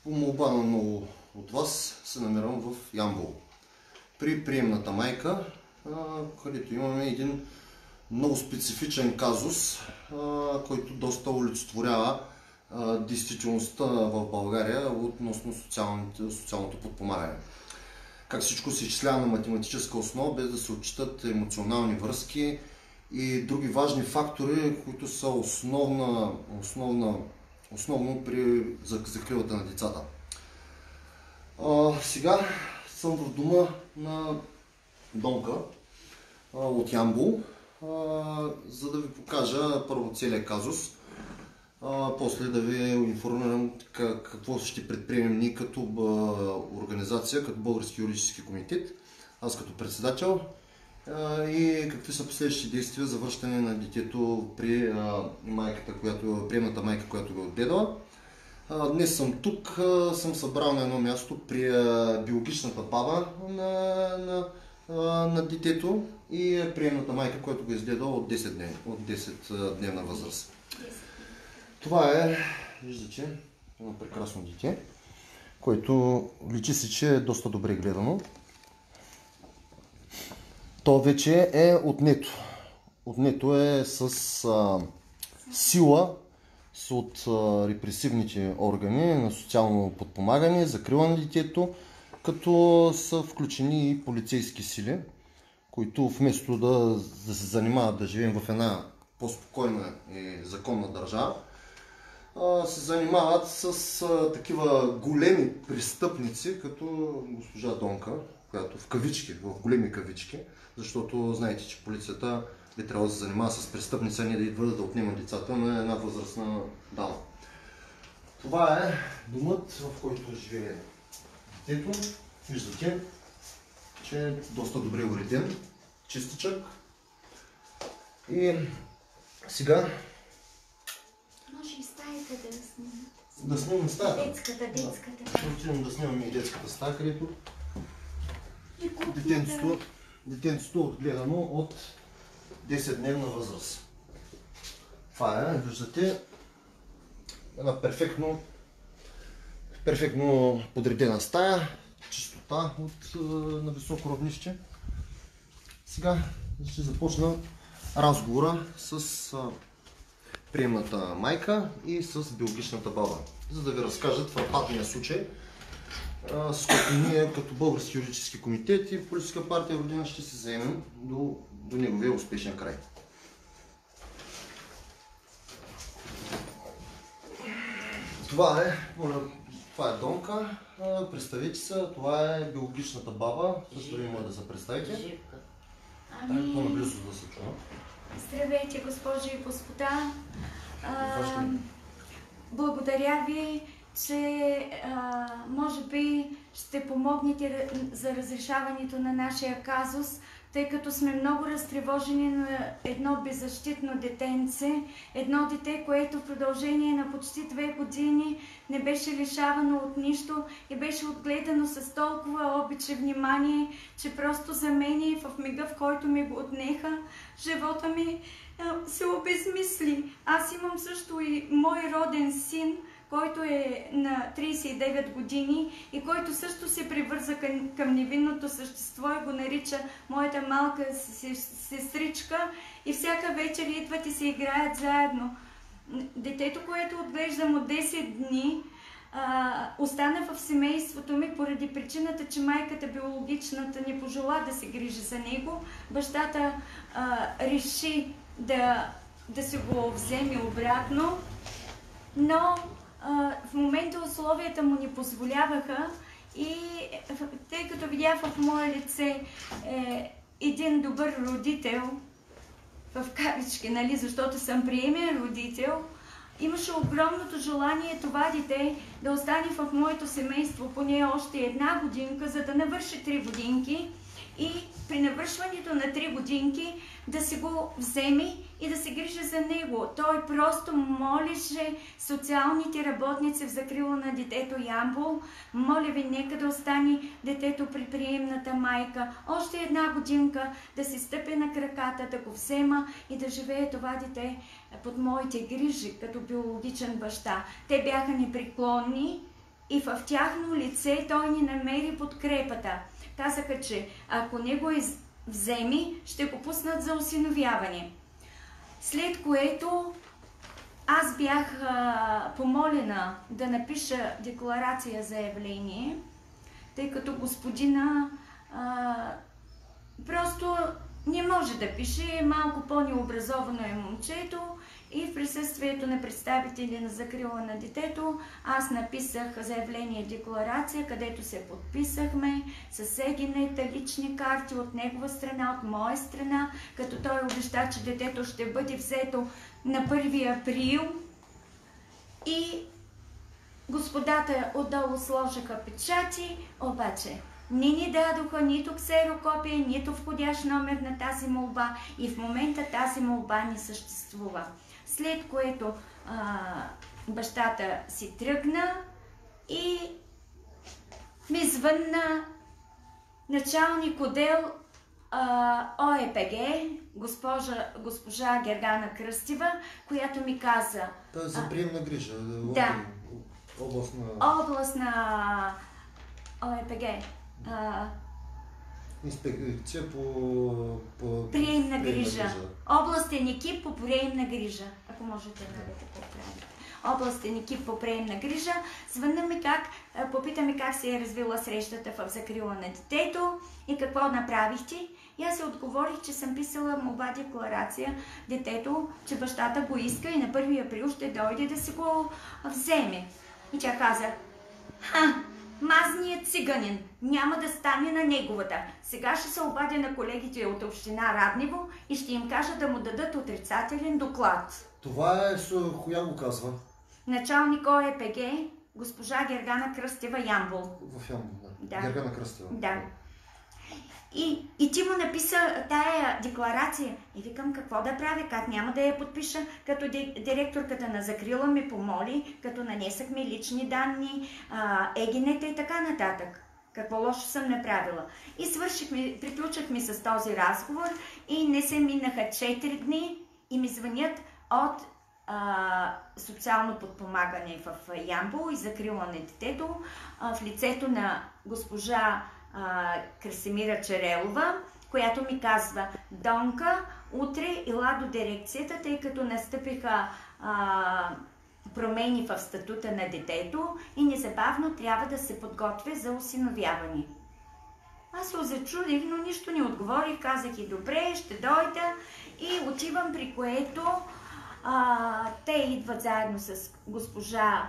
По молба на много от вас се намирам в Ямбол. При приемната майка, където имаме един много специфичен казус, който доста олицетворява действителността в България относно социалното подпомагане. Как всичко се изчислява на математическа основа, без да се отчитат емоционални връзки и други важни фактори, които са основно при закрилата на децата. Сега съм в дома на Донка от Ямбол, за да ви покажа първо целият казус, после да ви информирам какво ще предприемем ние като организация, като Български юридически комитет, аз като председател, и какви са последващи действия за връщане на детето при приемната майка, която го е отгледала. Днес съм тук, съм събрал на едно място при биологичната баба на детето и приемната майка, която го е изгледала от 10-дневна възраст. Това е, виждате, едно прекрасно дете, което личи се, че е доста добре гледано. То вече е отнето. Отнето е с сила от репресивните органи на социално подпомагане, закрила на детето, като са включени и полицейски сили, които вместо да се занимават да живеем в една по-спокойна и законна държава, се занимават с такива големи престъпници, като госпожа Донка, която в големи кавички, защото знаете, че полицията би трябвало да се занимава с престъпници, а не да идва да отнема децата на една възрастна дама. Това е домът, в който живее детето. Виждате, че е доста добре уреден, чистичък. И сега може и стаята да снимем. Да снимем стаята? Детската. Ще отидем да снимаме и детската стая, където детенцето е отгледано от 10-дневна възраст. Това е, виждате, една перфектно подредена стая, чистота на високо равнище. Сега ще започна разговора с приемната майка и с биологичната баба, за да ви разкажат фрапантния случай, с който ние като Български юридически комитет и Политическа партия Родина ще се заемем до неговия успешен край. Това е Донка, представете се, това е биологичната баба, също ви може да се представите. По-наблизо да се чува. Здравейте, госпожи и господа! Благодаря ви, че може би ще помогнете за разрешаването на нашия казус, тъй като сме много разтревожени на едно беззащитно детенце, едно дете, което в продължение на почти 2 години не беше лишавано от нищо и беше отгледано с толкова обич и внимание, че просто за мен и в мига, в който ми го отнеха, живота ми се обезмисли. Аз имам също и мой роден син, който е на 39 години и който също се привърза към невинното същество и го нарича моята малка сестричка, и всяка вечер идват и се играят заедно. Детето, което отглеждам от 10 дни, остана в семейството ми поради причината, че майката биологичната не пожела да се грижи за него. Бащата реши да се го вземе обратно, но в момента условията му не позволяваха, и тъй като видях в мое лице един добър родител, в кавички, нали, защото съм приемен родител, имаше огромното желание това дете да остане в моето семейство поне още 1 годинка, за да навърши 3 годинки, и при навършването на 3 годинки да се го вземе и да се грижи за него. Той просто молеше социалните работници в закрила на детето Ямбол: моля ви, нека да остане детето при приемната майка още 1 годинка, да се стъпи на краката, да го взема и да живее това дете под моите грижи като биологичен баща. Те бяха непреклонни и в тяхно лице той ни намери подкрепата. Казаха, че ако не го вземи, ще го пуснат за осиновяване. След което аз бях помолена да напиша декларация заявление, тъй като господина просто не може да пише, малко по-необразовано е момчето и в присъствието на представители на закрила на детето аз написах заявление декларация, където се подписахме с егенета, лични карти от негова страна, от моя страна, като той обеща, че детето ще бъде взето на 1 април и господата отдолу сложиха печати, обаче не ни дадоха нито ксерокопия, нито входящ номер на тази молба и в момента тази молба не съществува. След което бащата си тръгна и ми звънна началник отдел ОЕПГ, госпожа Гергана Кръстева, която ми каза... Това е за приемна грижа. Да. Областна ОЕПГ. Инспекция по приемна грижа. Областен екип по приемна грижа. Ако можете да поправите. Областен екип по приемна грижа. Звънна попитаме как се е развила срещата в закрила на детето и какво направихте. И аз се отговорих, че съм писала молба декларация детето, че бащата го иска и на 1 април ще дойде да си го вземе. И тя каза: мазният циганин няма да стане на неговата. Сега ще се обадя на колегите от община Раднево и ще им кажа да му дадат отрицателен доклад. Това е, коя го казва? Началник ОЕПГ, госпожа Гергана Кръстева, Ямбол. В Ямбол, да. Гергана Кръстева. Да. И ти му написа тая декларация. И викам, какво да правя, как няма да я подпиша, като директорката на закрила ме помоли, като нанесахме лични данни, егенета и така нататък. Какво лошо съм направила. И приключихме с този разговор и не се минаха 4 дни и ми звънят от социално подпомагане в Ямбол и закрила на детето в лицето на госпожа Красимира Черелова, която ми казва: Донка, утре ела до дирекцията, тъй като настъпиха промени в статута на детето и незабавно трябва да се подготвя за осиновяване. Аз се зачудих, но нищо не отговорих, казах и добре, ще дойда и отивам, при което те идват заедно с госпожа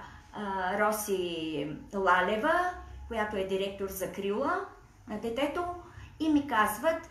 Роси Лалева, която е директор закрила на детето, и ми казват: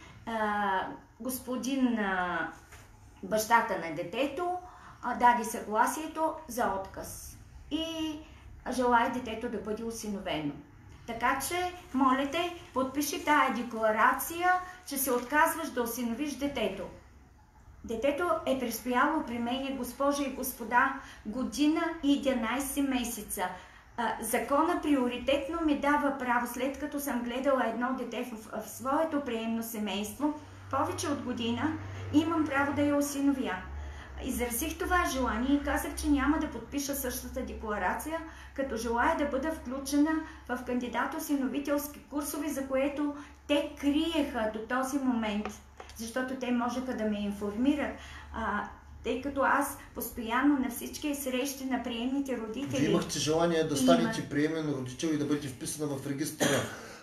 господин бащата на детето даде съгласието за отказ и желая детето да бъде осиновено. Така че, моля те, подпиши тая декларация, че се отказваш да осиновиш детето. Детето е престояло при мен, госпожи и господа, 1 година и 11 месеца. Закона приоритетно ми дава право, след като съм гледала едно дете в своето приемно семейство, повече от година, имам право да я осиновя. Изразих това желание и казах, че няма да подпиша същата декларация, като желая да бъда включена в кандидат-осиновителски курсове, за което те криеха до този момент, защото те можеха да ме информират. Тъй като аз постоянно на всички срещи на приемните родители... Вие имахте желание да станете приемен родител и да бъдете вписана в регистъра,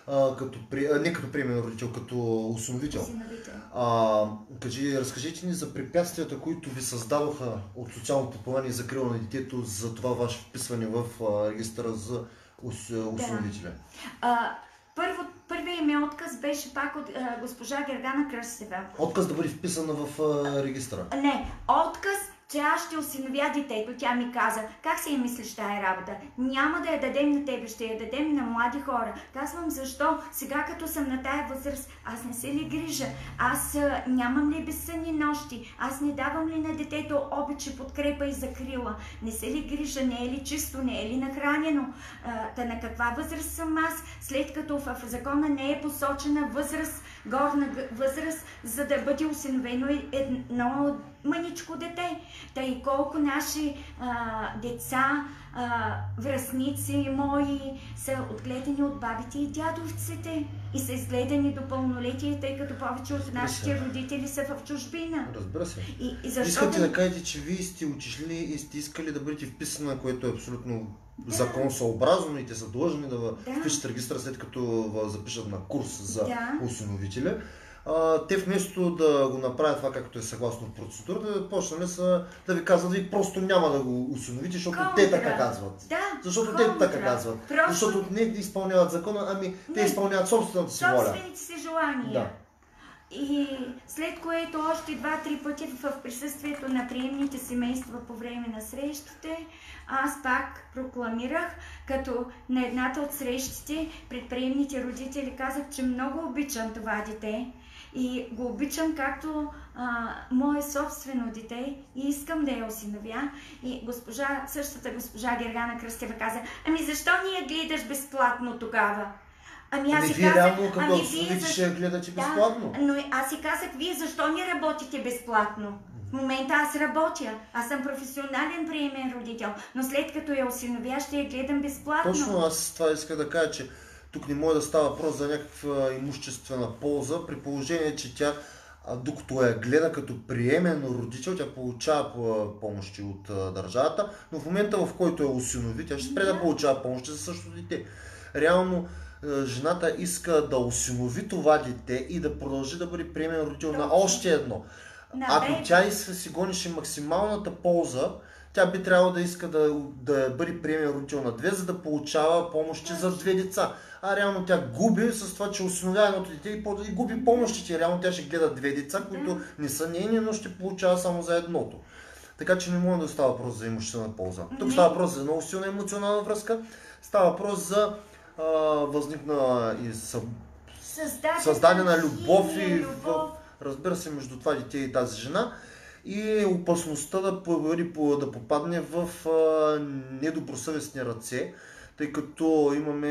не като приемен родител, като осиновител. Разкажете ни за препятствията, които ви създадоха от социално подпомагане и закрила на детето за това ваше вписване в регистъра за осиновителя. Първият ми отказ беше пак от госпожа Гергана Кръстева. Отказ да бъде вписана в регистъра? Не, отказ, че аз ще осиновя детето. Тя ми каза: как си мислиш тая работа? Няма да я дадем на тебе, ще я дадем на млади хора. Казвам: защо? Сега като съм на тая възраст, аз не се ли грижа? Аз нямам ли безсънни нощи? Аз не давам ли на детето обич, подкрепа и закрила? Не се ли грижа? Не е ли чисто? Не е ли нахранено? На каква възраст съм аз, след като в закона не е посочена възраст, горна възраст, за да бъде осиновено едно мъничко дете? Тъй колко наши деца, връстници мои са отгледани от бабите и дядовците и са изгледани до пълнолетие, тъй като повече от нашите родители са в чужбина. Разбира се. И защо Искате да кажете, че вие сте учили и сте искали да бъдете вписана, което е абсолютно законосъобразно и те са длъжни да впишат регистъра, след като запишат на курс за осиновителя. Те вместо да го направят това, както е съгласно процедурата, почнали са да ви казват, да ви просто няма да го осиновите, защото те така казват. Защото те така казват. Защото не изпълняват закона, ами те изпълняват собствената си воля. Собствените си желания. И след което още 2-3 пъти в присъствието на приемните семейства по време на срещите, аз пак прокламирах, като на едната от срещите пред приемните родители казах, че много обичам това дете и го обичам както мое собствено дете и искам да я осиновя. И същата госпожа Гергана Кръстева каза, ами защо ни я гледаш безплатно тогава? Вие реално като осиновите ще я гледате безплатно. Но аз си казах, вие защо не работите безплатно? В момента аз работя, аз съм професионален приемен родител, но след като я осиновя, ще я гледам безплатно. Точно, аз това иска да кажа, че тук не може да става въпрос за някаква имуществена полза, при положение, че тя, докато я гледа като приемен родител, тя получава помощи от държавата, но в момента, в който я осинови, тя ще спре да получава помощи за същото дете. Реално, жената иска да осинови това дете и да продължи да бъде приемен родител на още едно. Ако тя си гонеше максималната полза, тя би трябвало да иска да бъде приемен родител на 2, за да получава помощи за 2 деца. А реално тя губи с това, че осиновява едното дете и губи помощите. Реално тя ще гледа 2 деца, които не са нейни, но ще получава само за едното. Така че не може да става въпрос за имуществена полза. Тук става въпрос за много силна емоционална връзка. Става въпрос за възникна и създадена любов разбира се, между това дете и тази жена и опасността да попадне в недобросъвестни ръце, тъй като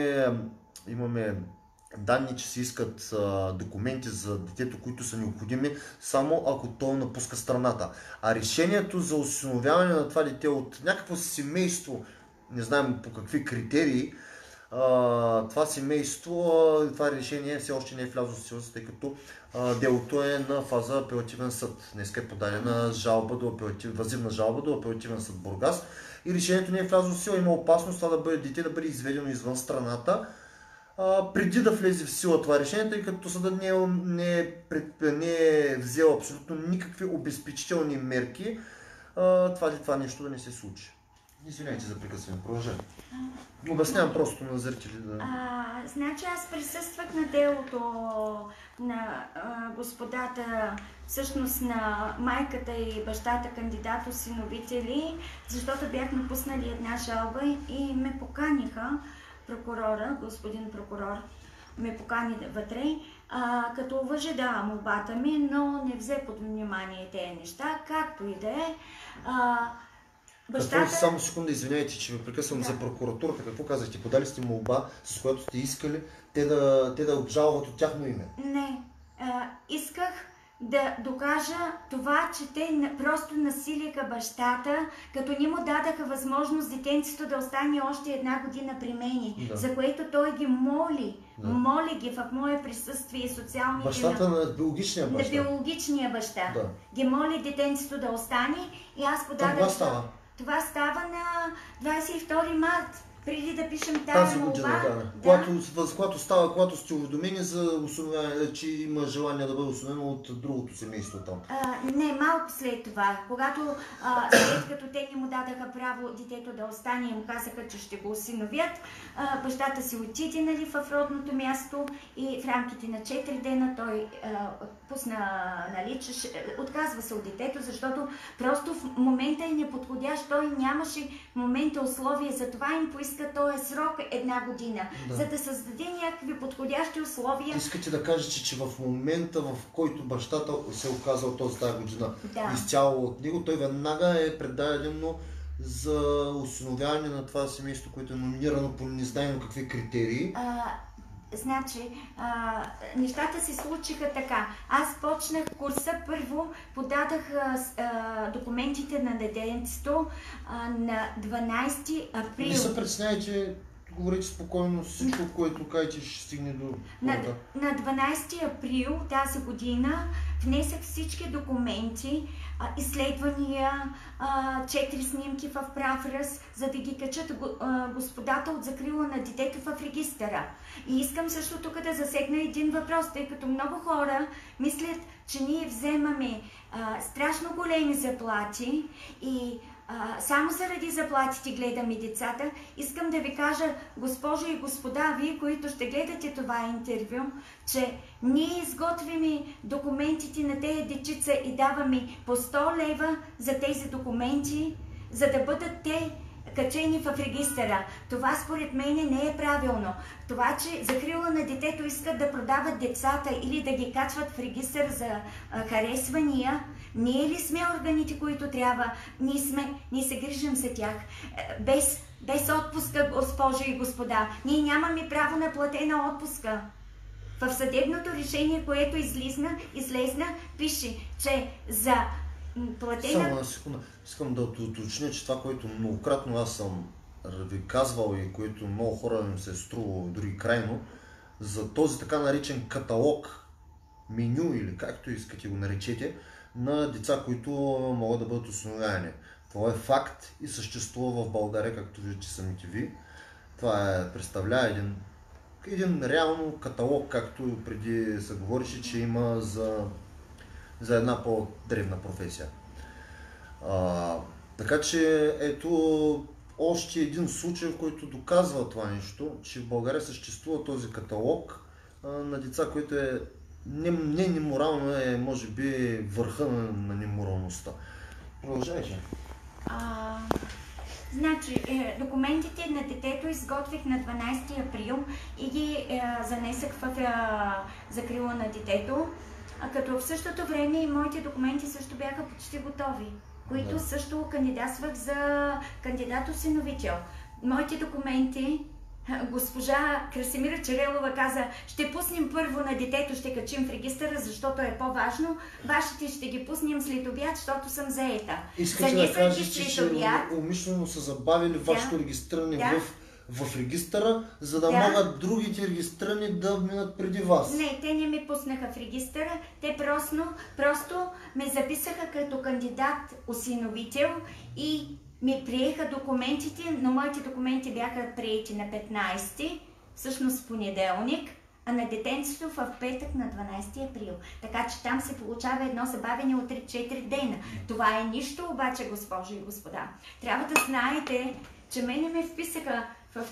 имаме данни, че се искат документи за детето, които са необходими само ако то напуска страната. А решението за осиновяване на това дете от някакво семейство, не знаем по какви критерии, това семейство, това решение все още не е влязло в сила, тъй като делото е на фаза апелативен съд. Днес е подадена въззивна жалба до апелативен съд Бургас и решението не е влязло в сила. Има опасност това дете да бъде изведено извън страната преди да влезе в сила това решение, тъй като съдът не е взел абсолютно никакви обезпечителни мерки това нещо да не се случи. Извинявайте за прекъсване, продължавам. Обяснявам просто на зрители Значи аз присъствах на делото на господата, всъщност на майката и бащата кандидат осиновители, защото бяхме пуснали една жалба и ме поканиха прокурора, господин прокурор, ме покани вътре, като уважи молбата ми, но не взе под внимание тези неща, както и да е. Само секунда, извиняйте, че ви прекъсвам за прокуратурата. Какво казахте? Подали сте молба, с която сте искали те да обжалват от тяхно име? Не. Исках да докажа това, че те просто насилиха бащата, като ни му дадаха възможност детенцето да остане още 1 година при мене, за което той ги моли. Моли ги в мое присъствие социалните... Бащата на биологичния баща. На биологичния баща. Ги моли детенцето да остане и аз подадах... Това става? Това става на 22 март, преди да пишем тази молба. Когато сте уведомени за осиновяване, че има желание да бъде осиновено от другото семейство там. Не, малко след това. След като те не му дадаха право детето да остане и му казаха, че ще го осиновят, бащата си отиде в родното място и в рамките на 4 дена той отказва се от детето, защото просто в момента е неподходящ. Той нямаше в момента условия, затова им поиска този срок 1 година, за да създаде някакви подходящи условия. Искате да кажете, че в момента, в който бащата се е оказал тази година изцяло от него, той веднага е предадено за осиновяване на това семейство, което е номинирано по не знаем какви критерии. Значи, нещата се случиха така. Аз почнах курса, първо подадах документите на детенцето на 12 април. Не се притеснявайте, говорите спокойно, всичко, което кажете, ще стигне до хората. На 12 април тази година внесах всички документи, изследвания, 4 снимки в прав ръст, за да ги качат господата от закрила на детето в регистъра. И искам също тук да засегна един въпрос, тъй като много хора мислят, че ние вземаме страшно големи заплати и само заради заплатите гледаме децата. Искам да ви кажа, госпожи и господа, вие, които ще гледате това интервю, че ние изготвяме документите на тези дечица и даваме по 100 лева за тези документи, за да бъдат те качени в регистъра. Това според мен не е правилно. Това, че закрила на детето искат да продават децата или да ги качват в регистър за харесвания, ние ли сме органите, които трябва? Ние се грижим за тях. Без отпуска, госпожи и господа. Ние нямаме право на платена отпуска. В съдебното решение, което излезна, пише, че за платена... Само на секунда. Искам да уточня, че това, което многократно аз съм ви казвал и което много хора им се е струвало дори крайно, за този така наречен каталог, меню или както искате го наречете, на деца, които могат да бъдат осиновявани. Това е факт и съществува в България, както виждате самите ви. Това представлява един реално каталог, както преди се говореше, че има за една по-древна професия. Така че ето още един случай, в който доказва това нещо, че в България съществува този каталог на деца, който е не неморално, е може би върха на неморалността. Продължавайте. Значи, документите на детето изготвих на 12 април и ги занесах в закрила на детето, като в същото време и моите документи също бяха почти готови, които също кандидатствах за кандидат-осиновител. Моите документи, госпожа Красимира Черелова каза, ще пуснем първо на детето, ще качим в регистъра, защото е по-важно. Вашите ще ги пуснем след обяд, защото съм заета. Искате да кажете, че умишлено са забавили вашето регистриране в регистъра, за да могат другите регистрирани да минат преди вас. Не, те не ме пуснаха в регистъра, те просто ме записаха като кандидат-осиновител и ми приеха документите, но моите документи бяха приети на 15, всъщност понеделник, а на детенцето в петък на 12 април. Така че там се получава едно забавяне от 3-4 дена. Това е нищо обаче, госпожи и господа. Трябва да знаете, че мене ме вписаха в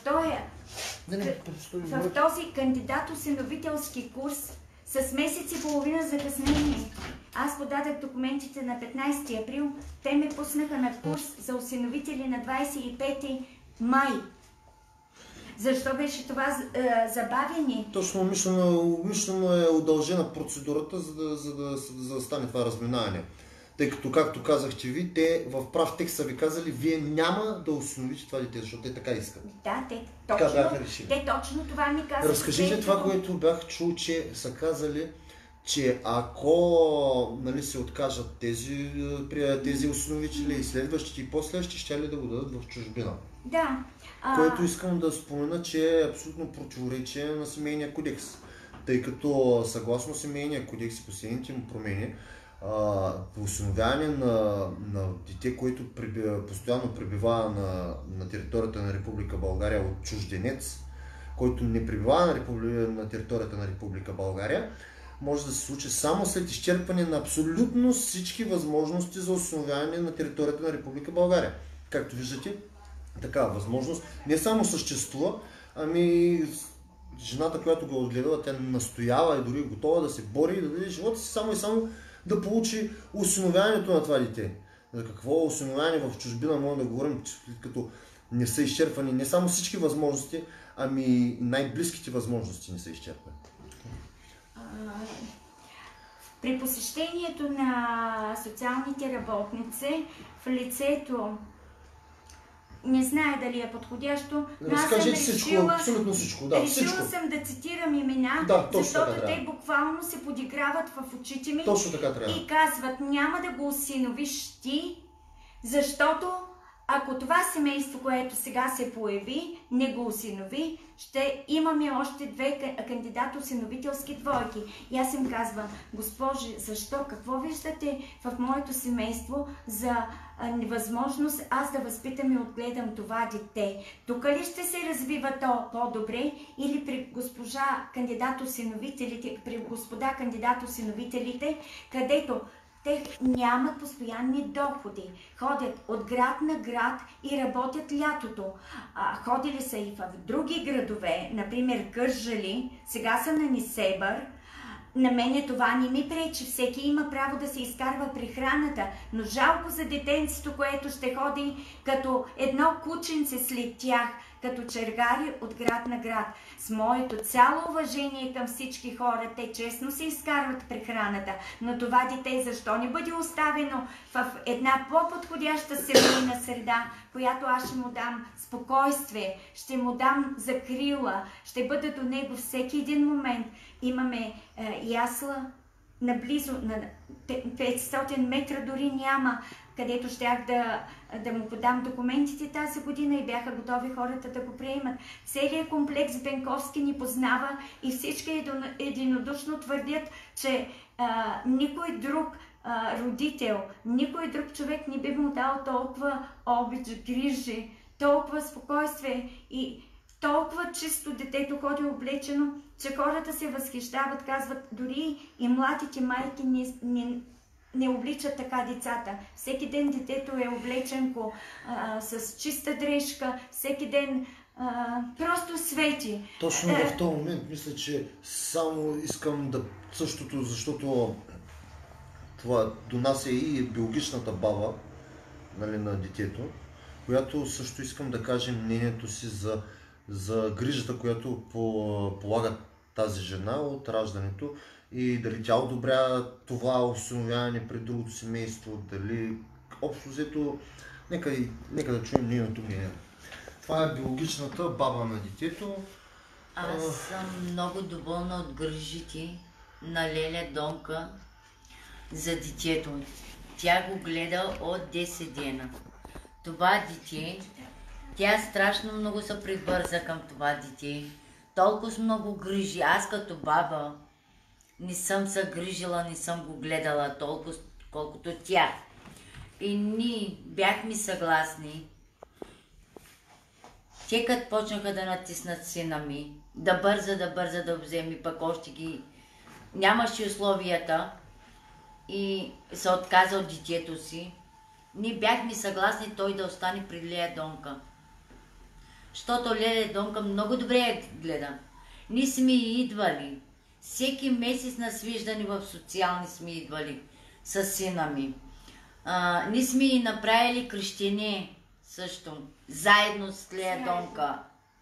този кандидат-осиновителски курс с месец и половина закъснение. Аз подадах документите на 15 април, те ме пуснаха на курс за осиновители на 25 май. Защо беше това забавяне? Точно умишлено е удължена процедурата, за да стане това разминаване. Тъй като, както казахте ви, те в прав текст са ви казали, вие няма да осиновите това дете, защото те така искат. Да, те точно това ми казват. Разкажите това, което бях чул, че са казали, че ако се откажат тези осиновители и следващите и последващи, ще ли да го дадат в чужбина. Да. Което искам да спомена, че е абсолютно противоречие на семейния кодекс. Тъй като съгласно семейния кодекс и последните му промени, осиновяване на дете, което постоянно пребива на територията на Република България от чужденец, който не пребива на територията на Република България, може да се случи само след изчерпване на абсолютно всички възможности за осиновяване на територията на Република България. Както виждате, такава възможност не само съществува, ами жената, която го отгледала, тя настоява и дори е готова да се бори и да даде живота си само и само да получи осиновяването на това дете. За какво осиновяване в чужбина можем да говорим, като не са изчерпвани не само всички възможности, ами най-близките възможности не са изчерпани. При посещението на социалните работници в лицето не знае дали е подходящо, но аз съм всичко, абсолютно всичко. Да, решила съм да цитирам имена, защото те буквално се подиграват в очите ми и казват: няма да го осиновиш ти, защото ако това семейство, което сега се появи, не го осинови, ще имаме още 2 кандидат-осиновителски двойки. И аз им казвам: Госпожи, защо? Какво виждате в моето семейство за невъзможност аз да възпитам и отгледам това дете? Тук ли ще се развива то по-добре или при госпожа кандидат-осиновителите, при господа кандидат-осиновителите, където те нямат постоянни доходи, ходят от град на град и работят лятото. Ходили са и в други градове, например Кърджали, сега са на Несебър. На мене това не ми пречи, всеки има право да се изкарва прехраната, но жалко за детенцето, което ще ходи като едно кученце след тях, като чергари от град на град. С моето цяло уважение към всички хора, те честно се изкарват прехраната, но това дете защо не бъде оставено в една по-подходяща семейна среда, която аз ще му дам спокойствие, ще му дам закрила, ще бъда до него всеки един момент. Имаме ясла наблизо, на 500 метра дори няма, където щях да му подам документите тази година и бяха готови хората да го приемат. Целият комплекс Бенковски ни познава и всички единодушно твърдят, че никой друг родител, никой друг човек не би му дал толкова обич, грижи, толкова спокойствие и толкова чисто детето ходи облечено, че хората се възхищават, казват, дори и младите майки не обличат така децата. Всеки ден детето е облеченко с чиста дрежка, всеки ден просто свети. Точно в този момент мисля, че само искам да същото, защото това донася и биологичната баба, нали, на детето, която също искам да кажа мнението си за грижата, която полага тази жена от раждането и дали тя одобря това осиновяване при другото семейство, дали общо взето, нека да чуем нейното мнение. Това е биологичната баба на детето. Аз съм много доволна от грижите на Леля Донка за детето. Тя го гледа от 10 дена. Това дете, тя страшно много се прибърза към това дете. Толкова много грижи. Аз като баба не съм се грижила, не съм го гледала толкова, колкото тя. И ние бяхме съгласни. Те като почнаха да натиснат сина ми, да бърза да вземи, пък още ги нямаше условията и се отказа от детето си, ние бяхме съгласни той да остане при Лея Донка. Защото Лея Донка много добре я гледа. Ние сме идвали. Всеки месец на свиждане в социални сме идвали с сина ми. Ние сме и направили кръщение също, заедно с Лея Донка.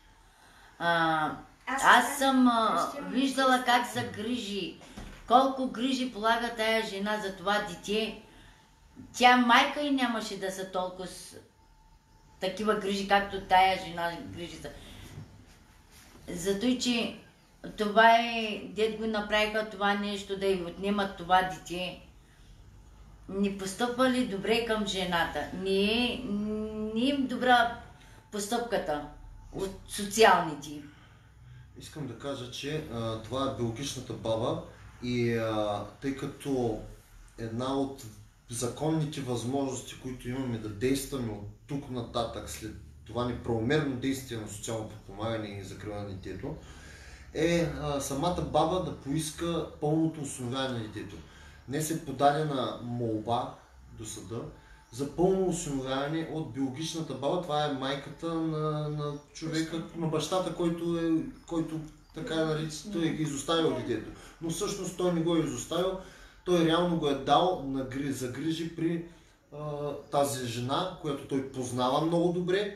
Аз съм виждала как се грижи, колко грижи полага тая жена за това дете. Тя майка и нямаше да са толкова такива грижи, както тая жена грижи за. Зато, че това е, дед го направиха това нещо, да й отнемат това дете. Не постъпвали добре към жената. Не им добра постъпката от социалните. Искам да кажа, че това е биологичната баба и тъй като една от законните възможности, които имаме да действаме от тук нататък след това неправомерно действие на социално подпомагане и закрила на детето, е самата баба да поиска пълното осиновяване на детето. Днес е подадена молба до съда за пълно осиновяване от биологичната баба. Това е майката на човека, на бащата, който така нарича, той е изоставил детето. Но всъщност той не го е изоставил, той реално го е дал за грижи при тази жена, която той познава много добре,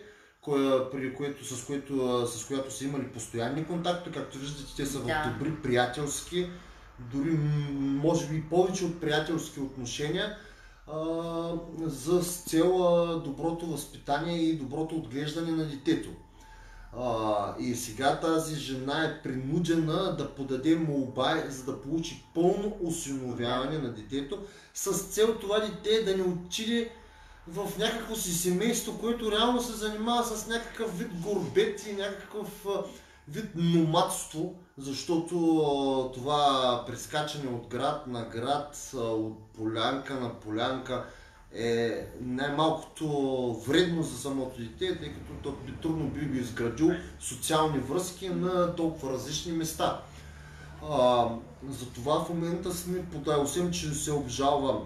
с която са имали постоянни контакти. Както виждате, те са в добри приятелски, дори може би повече от приятелски отношения. за цел доброто възпитание и доброто отглеждане на детето. И сега тази жена е принудена да подаде молба, за да получи пълно осиновяване на детето, с цел това дете да не отиде в някакво си семейство, което реално се занимава с някакъв вид горбет и някакъв вид номадство, защото това прескачане от град на град, от полянка на полянка е най-малкото вредно за самото дете, тъй като то трудно би изградил социални връзки на толкова различни места. Затова в момента сме подали, освен че се обжалва,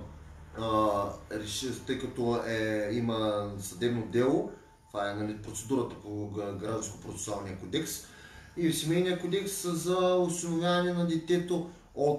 тъй като има съдебно дело, това е процедурата по Гражданско-процесуалния кодекс и в Семейния кодекс за осиновяване на детето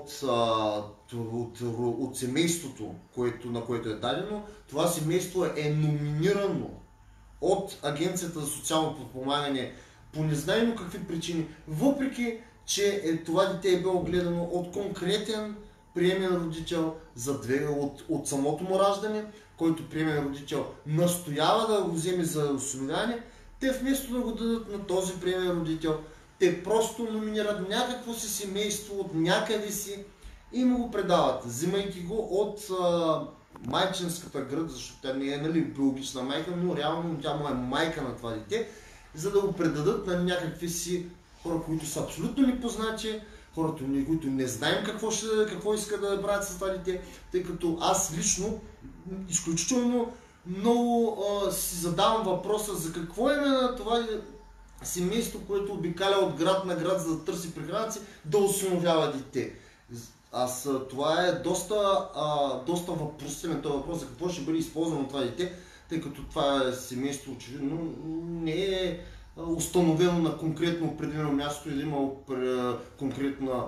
от семейството, на което е дадено. Това семейство е номинирано от Агенцията за социално подпомагане по незнайно какви причини, въпреки че това дете е било гледано от конкретен приемен родител от самото му раждане, който приемен родител настоява да го вземе за осиновяване, те вместо да го дадат на този приемен родител, те просто номинират някакво си семейство от някъде си и му го предават, взимайки го от майчинската гръд, защото тя не е биологична майка, но реално тя му е майка на това дете, за да го предадат на някакви си хора, които са абсолютно непознати, хората, които не знаем какво иска да правят с това дете, тъй като аз лично изключително много си задавам въпроса за какво е на това семейство, което обикаля от град на град, за да търси прехраната, да осиновява дете. Това е доста въпросителен този въпрос, за какво ще бъде използвано това дете, тъй като това семейство очевидно не е установено на конкретно определено място или има конкретно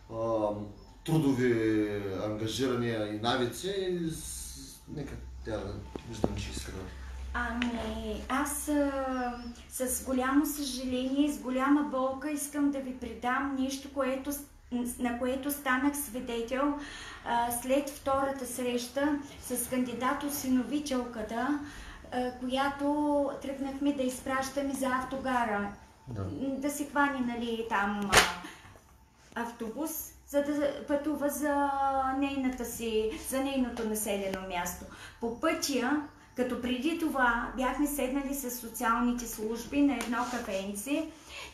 трудови ангажирания и навици. Нека тя да виждам, че иска да... Аз с голямо съжаление, с голяма болка искам да ви предам нещо, на което станах свидетел след втората среща с кандидат-осиновителката, която тръгнахме да изпращаме за автогара. Да се хване там автобус, за да пътува за нейното населено място. По пътя, като преди това бяхме седнали с социалните служби на едно кафенце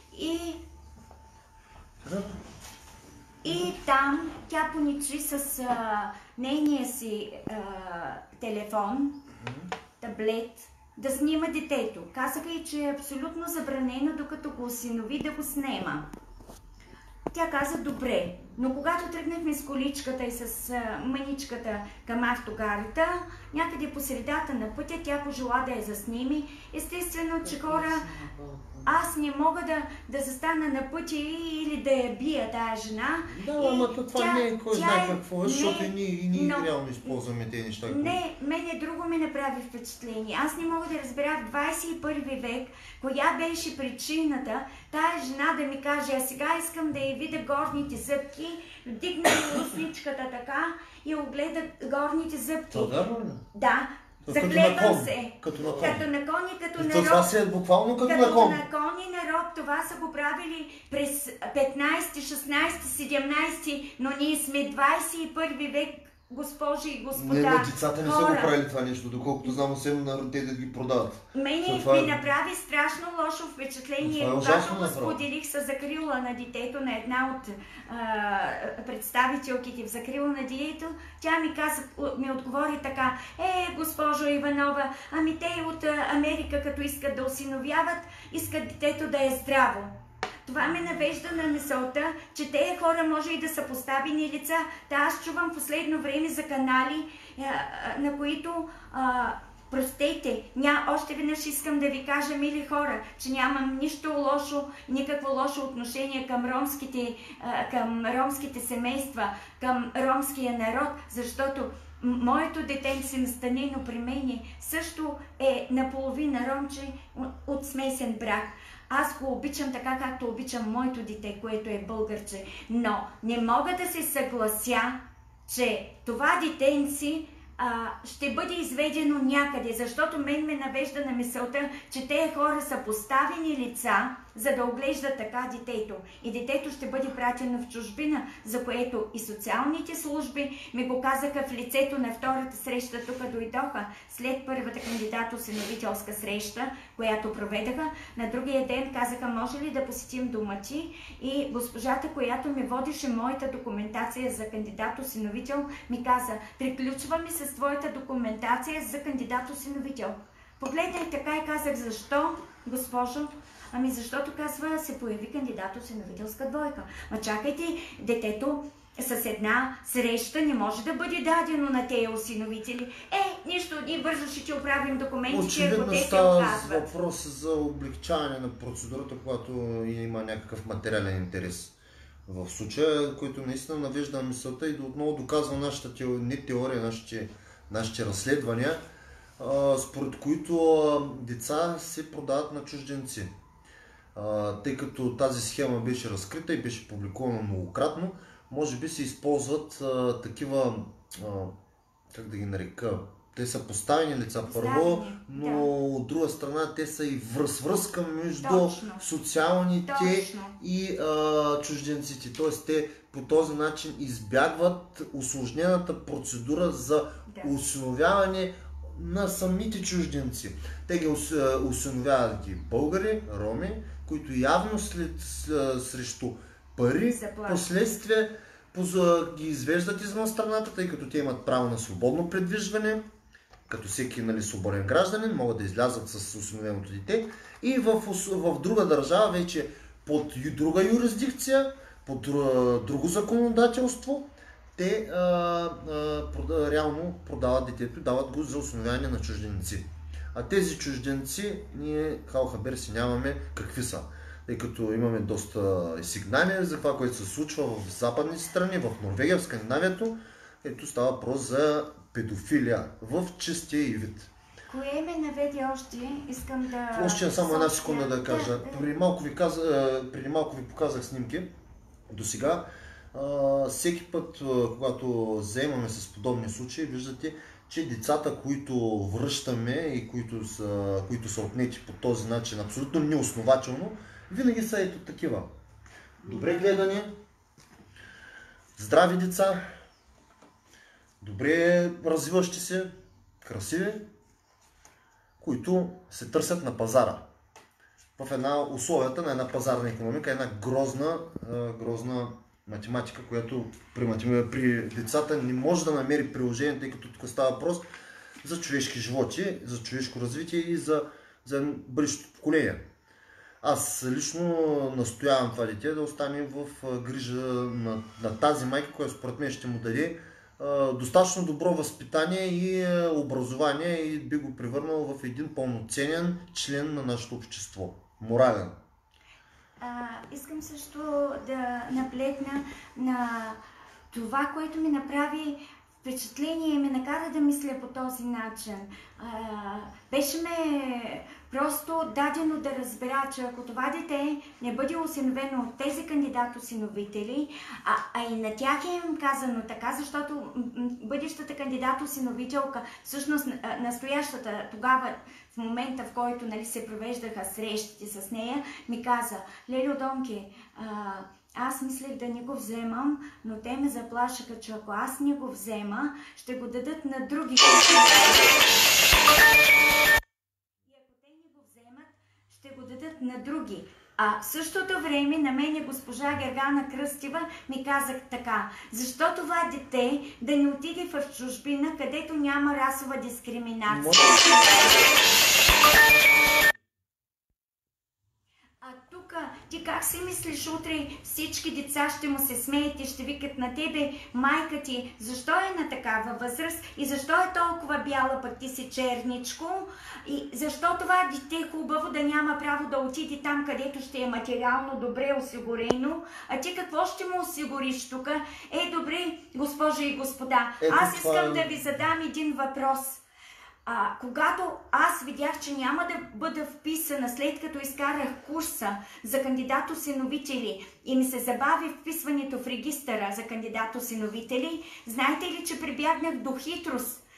и там тя поничи с нейния си телефон, таблет, да снима детето. Казаха и, че е абсолютно забранено, докато го осинови, да го снема. Тя каза добре, но когато тръгнахме с количката и с мъничката към автогарата, някъде по средата на пътя тя пожела да я засними. Естествено, че хора, аз не мога да застана на пътя или да я бия тая жена. Да, ама това не е кой знае какво, защото ние реално използваме тези неща. Мене друго ми направи впечатление. Аз не мога да разбера в 21 век, коя беше причината тая жена да ми каже, а сега искам да я видя горните зъбки, вдигна усничката така и огледа горните зъбки. Да. Загледам се. Като на кони, като на роб. Това си е буквално като на кони. Като на кони на роб. Това са го правили през 15, 16, 17, но ние сме 21 век, госпожи и господа. Не, децата не са го правили това нещо, доколкото знам, освен на те да ги продават. Мене ми направи страшно лошо впечатление, когато го споделих с закрила на детето на една от представителките в закрила на детето. Тя ми отговори така: госпожо Иванова, ами те от Америка, като искат да осиновяват, искат детето да е здраво. Това ме навежда на мисълта, че тези хора може и да са поставени лица. Аз чувам последно време за канали, на които, простете, още веднъж искам да ви кажа, мили хора, че нямам нищо лошо, никакво лошо отношение към ромските семейства, към ромския народ, защото моето детенце настанено при мене също е наполовина ромче от смесен брак. Аз го обичам така, както обичам моето дете, което е българче. Но не мога да се съглася, че това детенци ще бъде изведено някъде, защото мен ме навежда на мисълта, че тези хора са поставени лица, за да оглеждат така детето. И детето ще бъде пратено в чужбина, за което и социалните служби ми го казаха в лицето на втората среща. Тук дойдоха след първата кандидат-осиновителска среща, която проведаха. На другия ден казаха, може ли да посетим дома ти? И госпожата, която ми водеше моята документация за кандидат-осиновител, ми каза, приключваме с твоята документация за кандидат-осиновител. Погледнах така и казах, защо, госпожо? Ами защото, казва, се появи кандидат-осиновителска двойка. Ма чакайте, детето с една среща не може да бъде дадено на тези осиновители. Нищо, ние бързо ще ти оправим документите, ако те се става отказват. въпрос за облегчаване на процедурата, когато има някакъв материален интерес в случая, който наистина навежда на мисълта и отново доказва нашата не теория, нашите разследвания, според които деца се продават на чужденци. Тъй като тази схема беше разкрита и беше публикувана многократно, може би се използват такива, как да ги нарека, те са поставени лица първо, но от друга страна те са и връзка между социалните и чужденците. Тоест те по този начин избягват усложнената процедура за осиновяване на самите чужденци. Те ги осиновяват и българи, роми, които явно срещу пари, последствие ги извеждат извън страната, тъй като те имат право на свободно предвижване, като всеки свободен гражданин, могат да излязат с осиновеното дете и в друга държава, вече под друга юрисдикция, под друго законодателство, те реално продават детето, дават го за осиновяване на чужденци. А тези чужденци, ние хал-хабер си нямаме какви са. Тъй като имаме доста сигнали за това, което се случва в западните страни, в Норвегия, в Скандинавието, ето става въпрос за педофилия в чистия и вид. Кое ме наведе още? Искам да... Още само една секунда да кажа. Преди малко ви показах снимки. До сега, всеки път, когато заемаме с подобни случаи, виждате, че децата, които връщаме и които са отнети по този начин, абсолютно неоснователно, винаги са ето такива. Добре гледани, здрави деца, добре развиващи се, красиви, които се търсят на пазара. В условията на една пазарна икономика, една грозна математика, която при децата не може да намери приложение, тъй като тук става въпрос за човешки животи, за човешко развитие и за бъдещото поколение. Аз лично настоявам това дете да остане в грижа на тази майка, която според мен ще му даде достатъчно добро възпитание и образование и би го превърнал в един пълноценен член на нашето общество. Морален. Искам също да наблегна на това, което ми направи впечатление и ме накара да мисля по този начин. Беше ме просто дадено да разбера, че ако това дете не бъде осиновено от тези кандидат-осиновители, а и на тях е им казано така, защото бъдещата кандидат-осиновителка, всъщност настоящата тогава, в момента, в който се провеждаха срещите с нея, ми каза: Лелю Донки, аз мислех да не го вземам, но те ме заплашаха, че ако аз не го взема, ще го дадат на други. И ако те не го вземат, ще го дадат на други. А в същото време на мене госпожа Гергана Кръстева ми казах така: защо това дете да не отиде в чужбина, където няма расова дискриминация? А тук ти как си мислиш, утре всички деца ще му се смеят и ще викат на тебе: майка ти защо е на такава възраст и защо е толкова бяла, пък ти си черничко, и защо това дете хубаво да няма право да отиде там, където ще е материално добре осигурено, а ти какво ще му осигуриш тук? Добре, госпожи и господа, аз искам да ви задам един въпрос. Когато аз видях, че няма да бъда вписана, след като изкарах курса за кандидат-осиновители и ми се забави вписването в регистъра за кандидат-осиновители, знаете ли, че прибягнах до хитрост?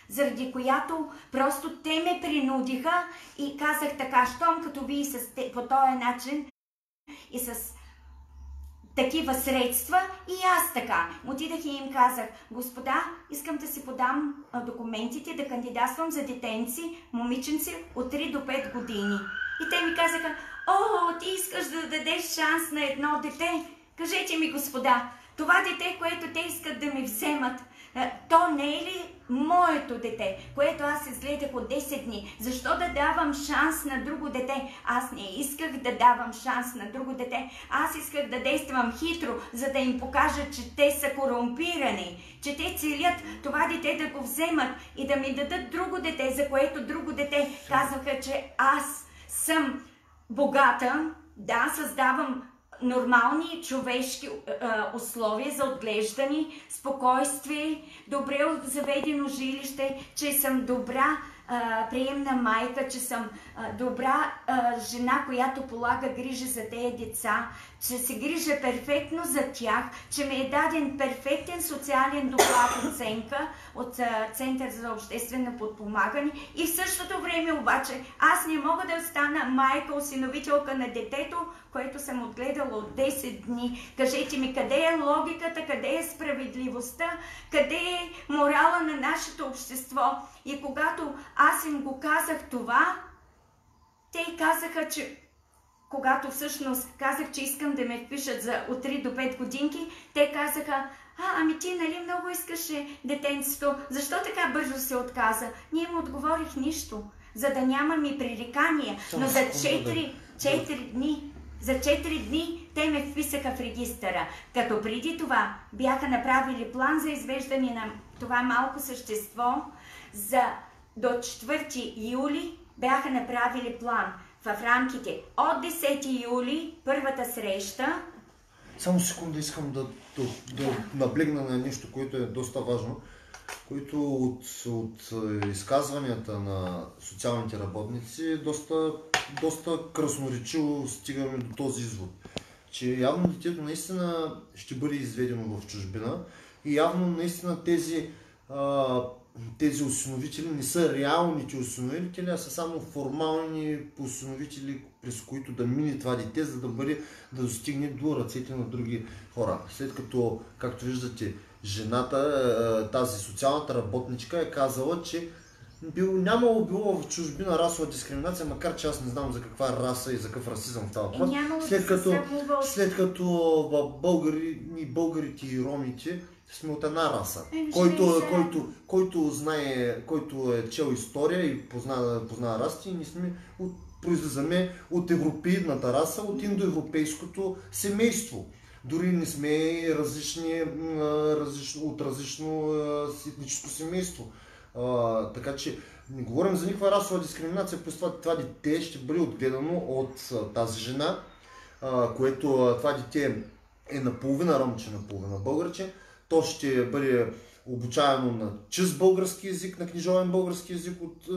заради която просто те ме принудиха и казах така, щом като вие по този начин и с такива средства, и аз така. Отидах и им казах: господа, искам да си подам документите, да кандидатствам за детенци, момиченци от 3 до 5 години. И те ми казаха: о, ти искаш да дадеш шанс на едно дете? Кажете ми, господа, това дете, което те искат да ми вземат, то не е ли моето дете, което аз изгледах от 10 дни? Защо да давам шанс на друго дете? Аз не исках да давам шанс на друго дете. Аз исках да действам хитро, за да им покажа, че те са корумпирани, че те целят това дете да го вземат и да ми дадат друго дете, за което друго дете казваха, че аз съм богата, да, създавам нормални човешки условия за отглеждане, спокойствие, добре заведено жилище, че съм добра приемна майка, че съм добра жена, която полага грижа за тези деца, че се грижа перфектно за тях, че ми е даден перфектен социален доклад оценка от Център за обществено подпомагане, и в същото време обаче аз не мога да стана майка, осиновителка на детето, което съм отгледала от 10 дни. Кажете ми, къде е логиката, къде е справедливостта, къде е морала на нашето общество? И когато аз им го казах това, те казаха, че когато всъщност казах, че искам да ме впишат от 3 до 5 годинки, те казаха: ами ти нали много искаше детенцето, защо така бързо се отказа? Ние му отговорих нищо, за да нямам и пререкания, но за 4 дни. За 4 дни те ме вписаха в регистъра, като преди това бяха направили план за извеждане на това малко същество. До 4 юли бяха направили план. В рамките от 10 юли, първата среща. Само секунда, искам да наблегна на нещо, което е доста важно, което от изказванията на социалните работници доста красноречиво стигаме до този извод, че явно детето наистина ще бъде изведено в чужбина и явно наистина тези осиновители не са реалните осиновители, а са само формални осиновители, през които да мине това дете, за да достигне до ръцете на други хора. След като, както виждате, жената, тази социалната работничка е казала, че нямало било в чужбина расова дискриминация, макар че аз не знам за каква раса и за какъв расизъм става въпрос. След като българите и ромите сме от една раса. Който знае, който е чел история и познава расите, ние произлизаме от европейната раса, от индоевропейското семейство. Дори не сме от различно етническо семейство. Така че не говорим за никаква расова дискриминация, плюс това дете ще бъде отгледано от тази жена, което това дете е наполовина ромче, наполовина българче. То ще бъде обучавано на чист български език, на книжовен български език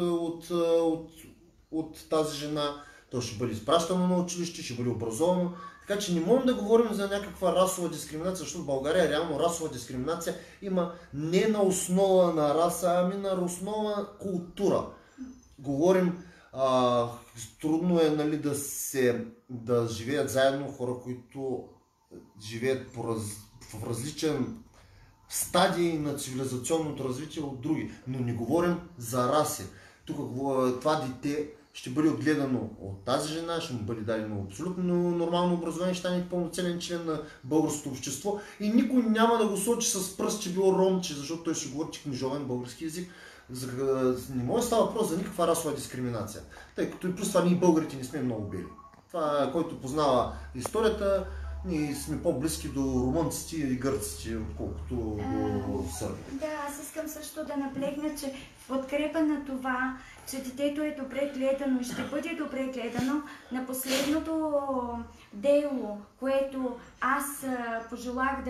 от тази жена. То ще бъде изпращано на училище, ще бъде образовано. Така че не можем да говорим за някаква расова дискриминация, защото в България реално расова дискриминация има не на основа на раса, ами на основа култура. Говорим, трудно е, нали, да живеят заедно хора, които живеят в различен стадий на цивилизационното развитие от други, но не говорим за раси. Тук това дете ще бъде отгледано от тази жена, ще му бъде дадено абсолютно нормално образование, ще стане пълноценен член на българското общество и никой няма да го сочи с пръст, че било ромче, защото той ще говори книжовен български език. Не може да става въпрос за никаква расова дискриминация, тъй като и плюс това ние българите не сме много бели. Това, който познава историята, ние сме по-близки до румънците и гърците, отколкото до сърби. Да, аз искам също да наблегна, че в подкрепа на това, че детето е добре гледано и ще бъде добре гледано, на последното дело, което аз пожелах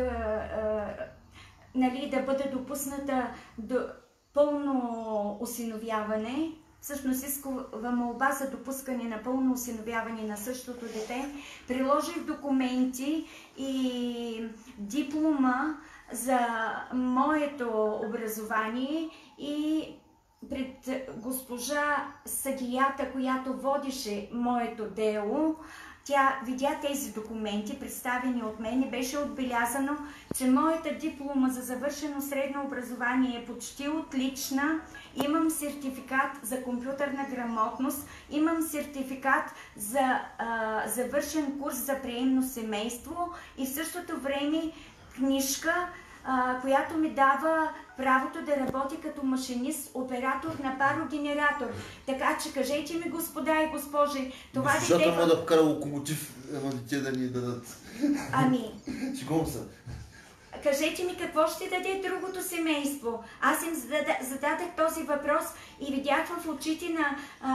да бъде допусната до пълно осиновяване, всъщност искам молба за допускане на пълно осиновяване на същото дете. Приложих документи и диплома за моето образование и пред госпожа съдията, която водеше моето дело, тя видя тези документи, представени от мен, и беше отбелязано, че моята диплома за завършено средно образование е почти отлична. Имам сертификат за компютърна грамотност, имам сертификат за завършен курс за приемно семейство и в същото време книжка, която ми дава правото да работя като машинист, оператор на парогенератор. Така че кажете ми, господа и госпожи, това дете... Защото може да вкара локомотив едно дете да ни дадат. Ами... Шегувам се. Кажете ми какво ще даде другото семейство. Аз им зададах този въпрос и видях в очите на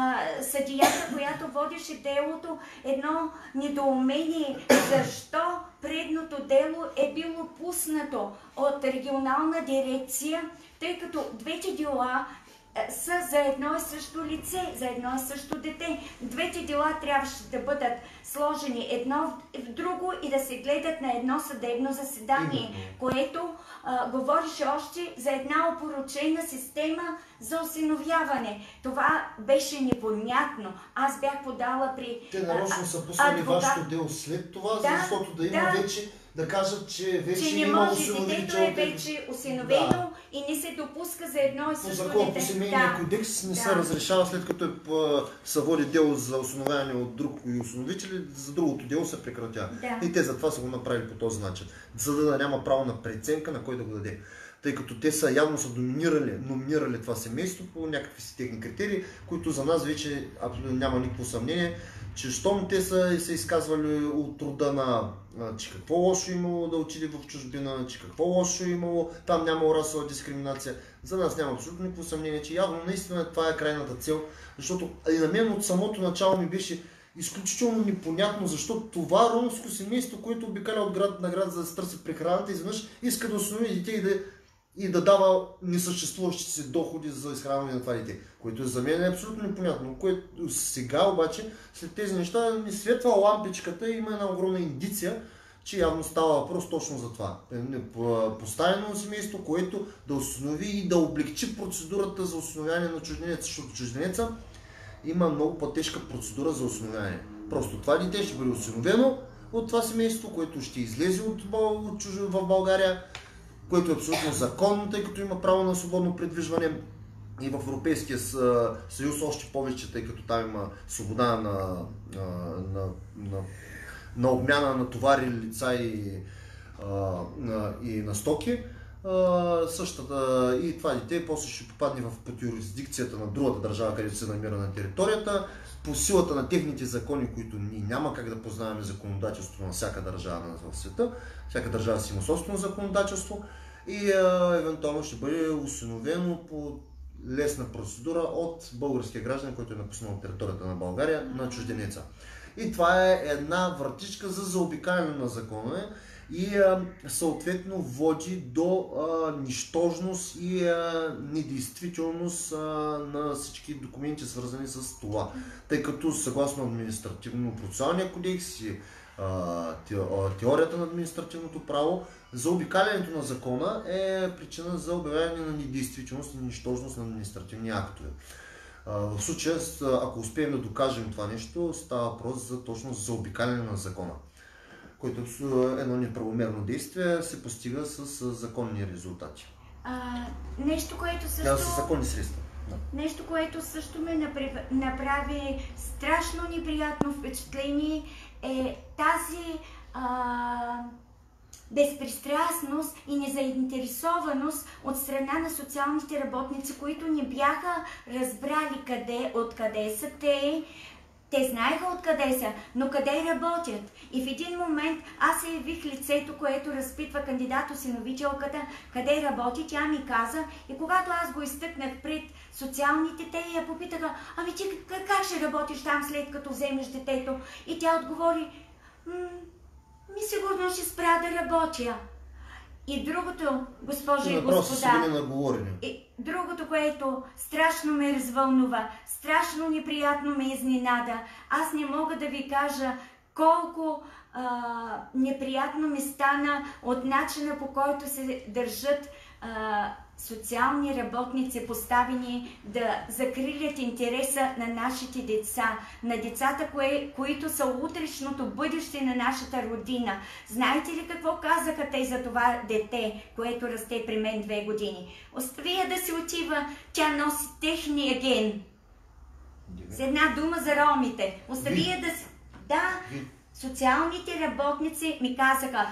съдията, която водеше делото, едно недоумение. Защо предното дело е било пуснато от регионална дирекция, тъй като двете дела са за едно и също лице, за едно и също дете. Двете дела трябваше да бъдат сложени едно в друго и да се гледат на едно съдебно заседание, което говореше още за една опорочена система за осиновяване. Това беше непонятно. Аз бях подала при Те нарочно са пуснали вашето дело след това, защото да има вече, да кажат, че вече има осиновители. Детето е вече осиновено и не се допуска за едно и също дете. По закон, по семейния кодекс не се разрешава, след като се води дело за осиновяване от друг и осиновители, за другото дело се прекратява. И те затова са го направили по този начин, за да няма право на преценка на кой да го даде. Тъй като те явно са номинирали това семейство по някакви си техни критерии, които за нас вече абсолютно няма никакво съмнение, че щом те са се изказвали от рода на че какво лошо имало да отиде в чужбина, че какво лошо имало, там нямало расова дискриминация. За нас няма абсолютно никакво съмнение, че явно наистина това е крайната цел, защото и на мен от самото начало ми беше изключително непонятно, защо това ромско семейство, което обикаля от град на град за да се търси прехраната, изведнъж иска да осинови дете и да дава несъществуващите си доходи за изхранване на това дете, което за мен е абсолютно непонятно. Което сега обаче, след тези неща, ми светва лампичката и има една огромна индиция, че явно става въпрос точно за това. Поставено семейство, което да осинови и да облегчи процедурата за осиновяване на чужденеца, защото чужденеца има много по-тежка процедура за осиновяване. Просто това дете ще бъде осиновено от това семейство, което ще излезе в България, което е абсолютно законно, тъй като има право на свободно придвижване и в Европейския съюз още повече, тъй като там има свобода на обмяна на товари, лица и на стоки. И това дете после ще попадне под юрисдикцията на другата държава, където се намира на територията, по силата на техните закони, които ние няма как да познаваме законодателството на всяка държава в света. Всяка държава си има собствено законодателство и евентуално ще бъде осиновено по лесна процедура от българския граждан, който е напуснал територията на България на чужденеца. И това е една вратичка за заобикаляне на закона и съответно води до нищожност и недействителност на всички документи, свързани с това. Тъй като съгласно административно-процесуалния кодекс и теорията на административното право, заобикалянето на закона е причина за обявяване на недействителност и нищожност на административни актове. В случая, ако успеем да докажем това нещо, става въпрос за точно заобикаляне на закона, което едно неправомерно действие се постига с законни резултати. Нещо, което също... С законни средства. Нещо, което също ме направи страшно неприятно впечатление, е тази безпристрастност и незаинтересованост от страна на социалните работници, които не бяха разбрали откъде са те. Те знаеха откъде са, но къде работят. И в един момент аз се явих лицето, което разпитва кандидат-осиновителката, къде работи, тя ми каза, и когато аз го изтъкнах пред социалните, те я попитаха, ами ти как ще работиш там след като вземеш детето? И тя отговори, сигурно ще спра да работя. И другото, госпожи и господа, другото, което страшно ме развълнува, страшно неприятно ме изненада, аз не мога да ви кажа колко неприятно ми стана от начина, по който се държат социални работници поставени да закрилят интереса на нашите деца, на децата, които са утрешното бъдеще на нашата родина. Знаете ли какво казаха те за това дете, което расте при мен 2 години? Остави я да си отива, тя носи техния ген. С една дума за ромите. Остави я да си... Да, социалните работници ми казаха...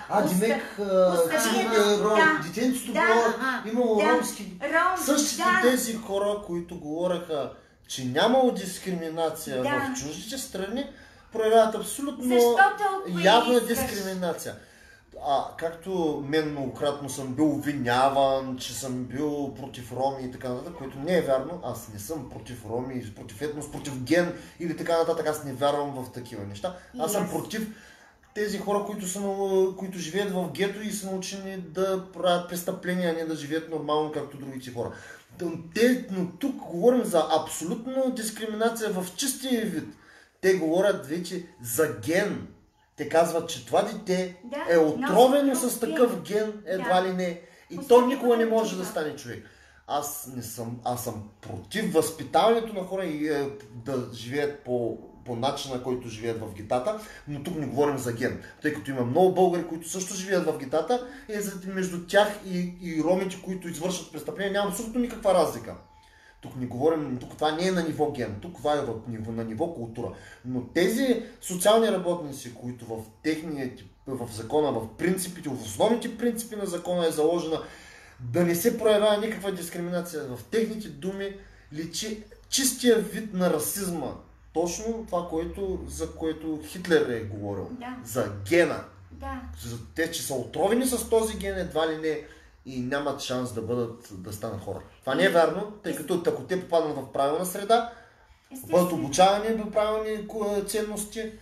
Детенцето имало ромски... Същите тези хора, които говореха, че нямало дискриминация в чуждите страни, проявяват абсолютно явна дискриминация. Както мен многократно съм бил обвиняван, че съм бил против роми и така нататък, което не е вярно. Аз не съм против роми, против етнос, против ген или така нататък. Аз не вярвам в такива неща. Аз съм против тези хора, които живеят в гето и са научени да правят престъпления, а не да живеят нормално, както другите хора. Но тук говорим за абсолютна дискриминация в чистия вид. Те говорят вече за ген. Те казват, че това дете е отровено с такъв ген, едва ли не, и то никога не може да стане човек. Аз съм против възпитаването на хора и да живеят по начина, който живеят в гетата, но тук не говорим за ген, тъй като има много българи, които също живеят в гетата, и между тях и ромите, които извършват престъпления, няма абсолютно никаква разлика. Тук не говорим, това не е на ниво ген, тук това е на ниво култура. Но тези социални работници, които в закона, в принципите, в основните принципи на закона е заложена да не се проявява никаква дискриминация, в техните думи личи чистия вид на расизма. Точно това, за което Хитлер е говорил. За гена. Те, че са отровени с този ген, едва ли не, и нямат шанс да станат хора. Това не е вярно, тъй като ако те попаднат в правилна среда, бъдат обучавани до правилни ценности,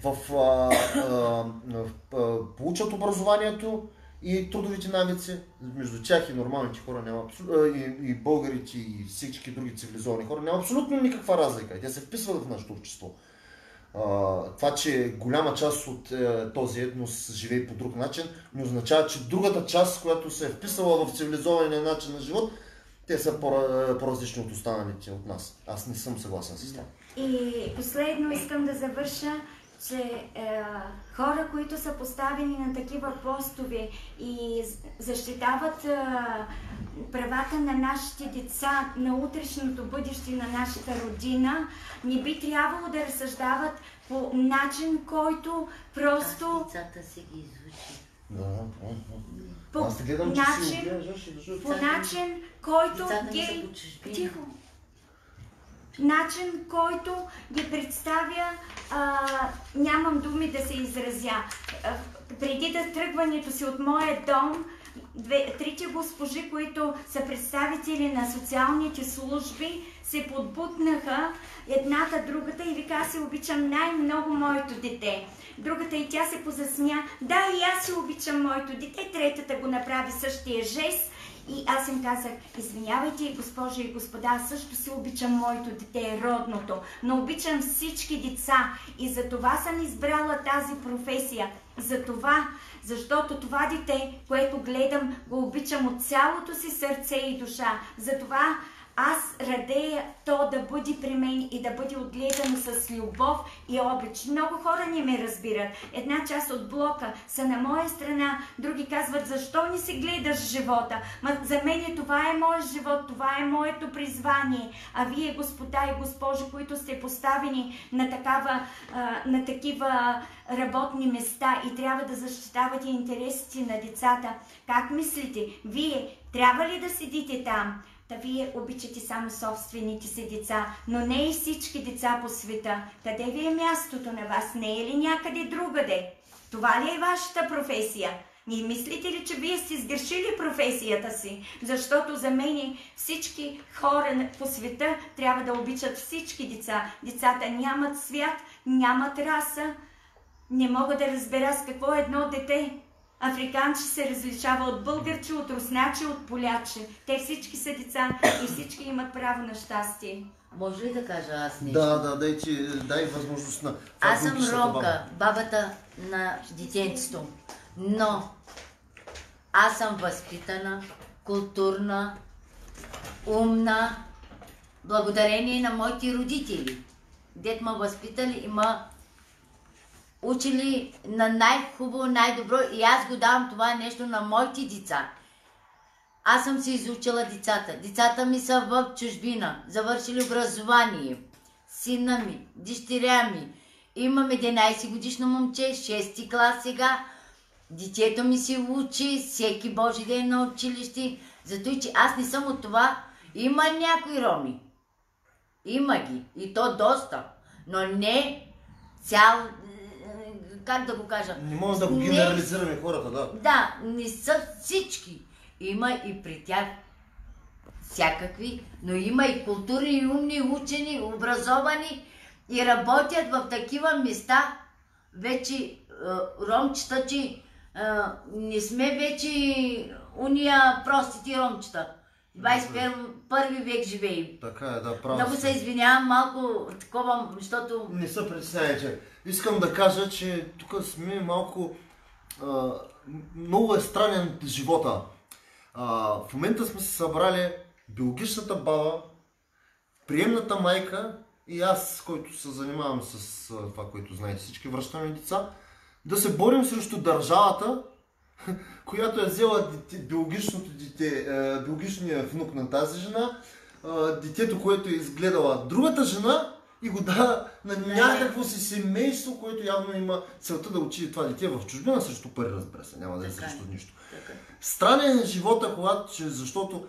получат образованието и трудовите навици, между тях и нормалните хора няма и българите и всички други цивилизовани хора няма абсолютно никаква разлика. Те се вписват в нашето общество. Това, че голяма част от този етнос живее по друг начин, не означава, че другата част, която се е вписала в цивилизования начин на живот, те са по-различни от останалите от нас. Аз не съм съгласен с това. И последно искам да завърша, че хора, които са поставени на такива постове и защитават правата на нашите деца, на утрешното бъдеще на нашата родина, не би трябвало да разсъждават по начин, който просто... Децата си ги изучи. По начин, който ги... Тихо. Начин, който ги представя, нямам думи да се изразя. Преди да тръгването си от моя дом, трите госпожи, които са представители на социалните служби, се подбутнаха едната другата и вика, аз си обичам най-много моето дете. Другата и тя се позасмя, да, и аз си обичам моето дете. Третата го направи същия жест. И аз им казах, извинявайте, госпожи и господа, аз също си обичам моето дете, родното, но обичам всички деца и за това съм избрала тази професия. За това, защото това дете, което гледам, го обичам от цялото си сърце и душа. Затова аз радея то да бъде при мен и да бъде отгледано с любов и обич. Много хора не ме разбират. Една част от блока са на моя страна, други казват, защо не си гледаш живота? За мен това е моят живот, това е моето призвание. А вие, господа и госпожи, които сте поставени на такива работни места и трябва да защитавате интересите на децата, как мислите? Вие трябва ли да седите там? Та вие обичате само собствените си деца, но не и всички деца по света. Къде ви е мястото на вас? Не е ли някъде другаде? Това ли е вашата професия? Не мислите ли, че вие сте сгрешили професията си? Защото за мен всички хора по света трябва да обичат всички деца. Децата нямат свят, нямат раса. Не мога да разбера с какво едно дете. Африканче се различава от българче, от русняче, от поляче. Те всички са деца и всички имат право на щастие. Може ли да кажа аз нещо? Дай възможност на... Аз съм ромка, бабата на детенцето. Но аз съм възпитана, културна умна, благодарение на моите родители. Дет ме възпитали и ме учили на най-хубаво, най-добро и аз го давам това нещо на моите деца. Аз съм се изучила децата. Децата ми са в чужбина, завършили образование. Сина ми, дъщеря ми. Имам 11 годишно момче, 6 клас сега. Детето ми се учи всеки Божи ден на училище. Зато, че аз не съм от това. Има някои роми. Има ги. И то доста. Но не цял... Как да го кажа? Не може да го генерализираме хората, да. Да, не са всички. Има и при тях всякакви, но има и културни, умни, учени, образовани и работят в такива места. Вече ромчета, че не сме вече уния простите ромчета. 21 век живеем. Така е, да, право. Много се извинявам малко такова, защото... Не се притеснявайте. Искам да кажа, че тук сме малко... много е странен живота. В момента сме се събрали биологичната баба, приемната майка и аз, който се занимавам с това, което знаете всички, връщаме деца, да се борим срещу държавата, която е взела биологичното дете, биологичния внук на тази жена, детето, което е изгледала другата жена и го дава на някакво си семейство, което явно има целта да учи това дете в чужбина срещу пари, разбира се, няма да е срещу нищо. Странен е живота, защото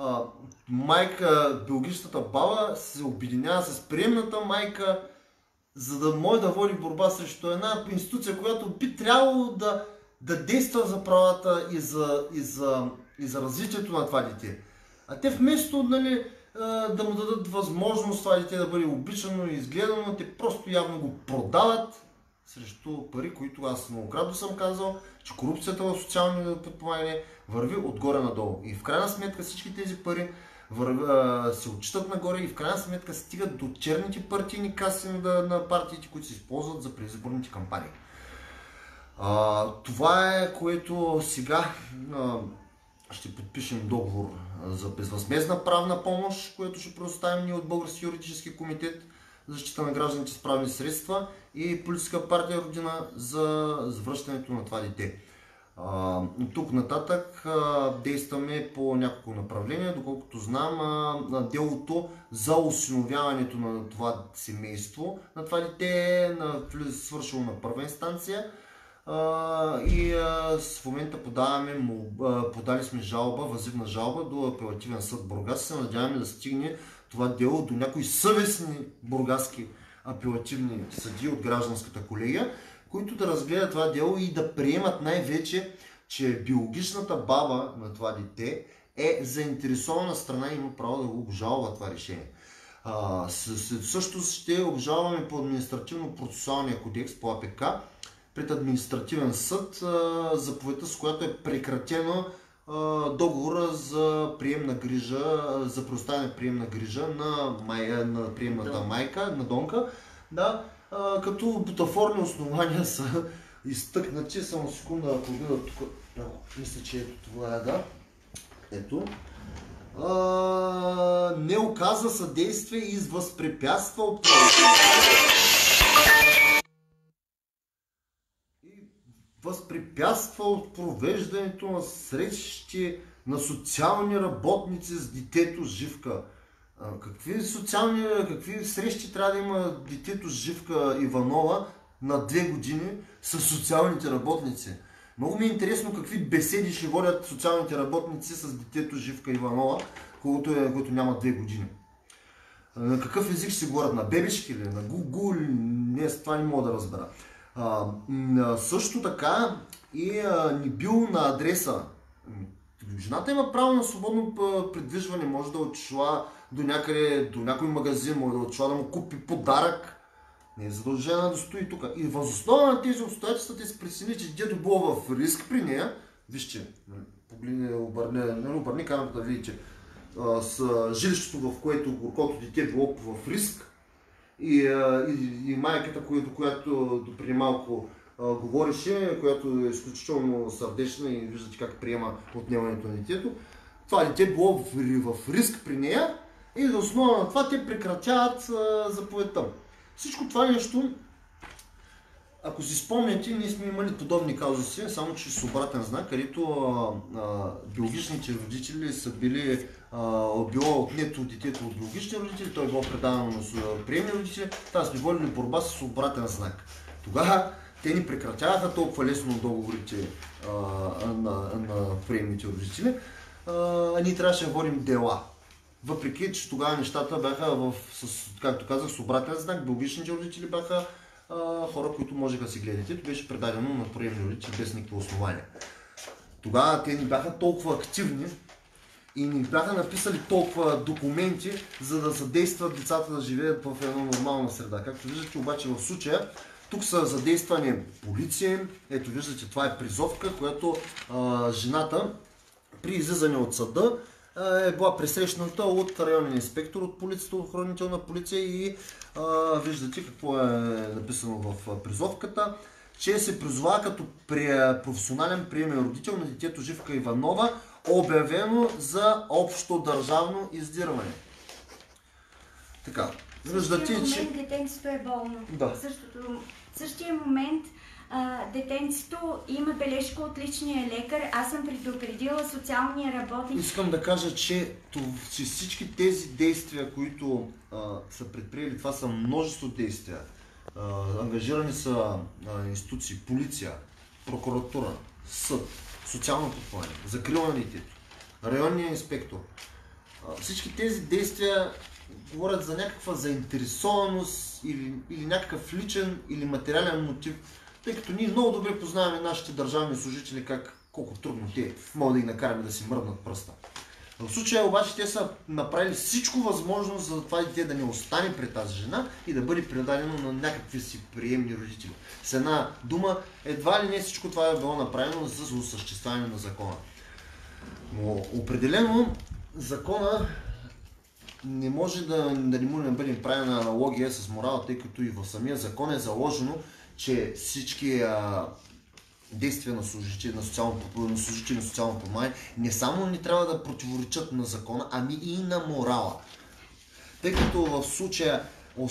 майка, биологичната баба се обединява с приемната майка, за да може да води борба срещу една институция, която би трябвало да действа за правата и за развитието на това дете. А те вместо да му дадат възможност това дете да бъде обичано и изгледано, те просто явно го продават срещу пари, които аз многократно съм казал, че корупцията в социално подпомагане върви отгоре надолу. И в крайна сметка всички тези пари се отчитат нагоре и в крайна сметка стигат до черните партийни каси на партиите, които се използват за предизборните кампании. Това е, което сега ще подпишем договор за безвъзмездна правна помощ, което ще предоставим ние от Български юридически комитет за защита на гражданите с правни средства и Политическа партия Родина за връщането на това дете. От тук нататък действаме по няколко направления. Доколкото знам, делото за осиновяването на това семейство, на това дете е свършило на първа инстанция. И в момента подали сме жалба, въззивна жалба до апелативен съд Бургас и се надяваме да стигне това дело до някои съвестни бургаски апелативни съдии от гражданската колегия, които да разгледат това дело и да приемат най-вече, че биологичната баба на това дете е заинтересована страна и има право да го обжалва това решение. Също ще обжалваме по административно-процесуалния кодекс по АПК пред административен съд заповедта, с която е прекратено договора за приемна грижа, за предоставяне приемна грижа на приемната майка, на Донка, да, като бутафорни основания са изтъкнати. Само секунда, ако видя тук, мисля, че ето това е, да. Ето. Не оказа съдействие и възпрепятства от провеждането на срещи на социални работници с детето Живка. Какви срещи трябва да има детето Живка Иванова на 2 години с социалните работници? Много ми е интересно какви беседи ще водят социалните работници с детето Живка Иванова, което няма 2 години. На какъв език ще се говорят? На бебешки или на гугу? Не, с това не мога да разбера. Също така и ни бил на адреса. Жената има право на свободно придвижване, може да отшла до някъде, до някой магазин, може да отшла да му купи подарък. Не е задължена да стои тук. И възоснова на тези обстоятелства те се прецени, че дето било в риск при нея. Вижте, обърни камерата да видите с жилището, в което дете било в риск. И майката, която преди малко говореше, която е изключително сърдечна и виждате как приема отнемането на детето. това дете било в риск при нея и за основа на това те прекратяват заповедта. Всичко това нещо, ако си спомняте, ние сме имали подобни казуси, само че с обратен знак, където биологичните родители са били било отнето детето от биологични родители, той било предадено на приемни родители, това сме водили борба с обратен знак. Тогава те ни прекратяваха толкова лесно договорите на приемните родители, а ние трябваше да водим дела. Въпреки че тогава нещата бяха както казах, с обратен знак, биологичните родители бяха хора, които можеха да си гледат детето, беше предадено на приемни родители без никакво основание. Тогава те ни бяха толкова активни и ни бяха написали толкова документи, за да съдействат децата да живеят в една нормална среда. Както виждате обаче в случая, тук са задействани полиция. Ето виждате, това е призовка, която жената при излизане от съда е била пресрещната от районен инспектор от полицията, охранителна полиция и виждате какво е написано в призовката, че се призова като професионален приемен родител на детето Живка Иванова, обявено за общо държавно издирване. Така, виждате, че... В същия момент детенцето е болно. Да. В същия момент детенцето има бележка от личния лекар. Аз съм предупредила социалния работник. Искам да кажа, че всички тези действия, които са предприели, това са множество действия. Ангажирани са институции, полиция, прокуратура, съд, социално подпомагане, закрила на детето, районния инспектор. Всички тези действия говорят за някаква заинтересованост или някакъв личен или материален мотив, тъй като ние много добре познаваме нашите държавни служители колко трудно те могат да ги накараме да си мръднат пръста. В случая обаче те са направили всичко възможно за това дете да не остане при тази жена и да бъде предадено на някакви си приемни родители. С една дума, едва ли не всичко това е било направено за осъществяване на закона. Но определено закона не може да не му не бъде направена аналогия с морала, тъй като и в самия закон е заложено, че всички действия на служители на социално подпомагане не само не трябва да противоречат на закона, ами и на морала. Тъй като в случая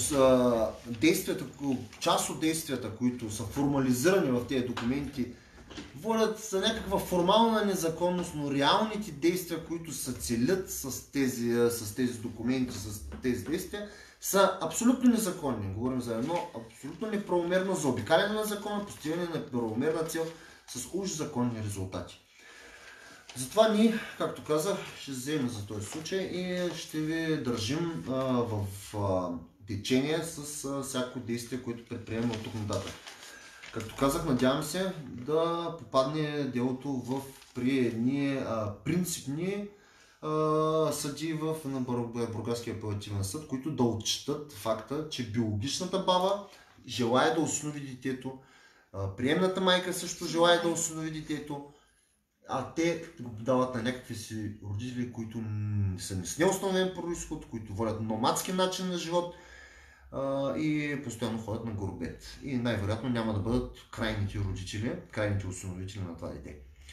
част от действията, които са формализирани в тези документи, водят за някаква формална незаконност, но реалните действия, които се целят с тези документи, с тези действия, са абсолютно незаконни. Говорим за едно абсолютно неправомерно заобикаляне на закона, постигане на правомерна цел с уж законни резултати. Затова ние, както казах, ще вземем за този случай и ще ви държим в течение с всяко действие, което предприемем от тук нататък. Както казах, надявам се да попадне делото при едни принципни съдии на Бургаския апелативен съд, които да отчитат факта, че биологичната баба желае да осинови детето, приемната майка също желае да осинови детето, а те го дават на някакви си родители, които са с неустановен произход, които водят номадски начин на живот и постоянно ходят на горобет. И най-вероятно няма да бъдат крайните родители, крайните осиновители на това дете.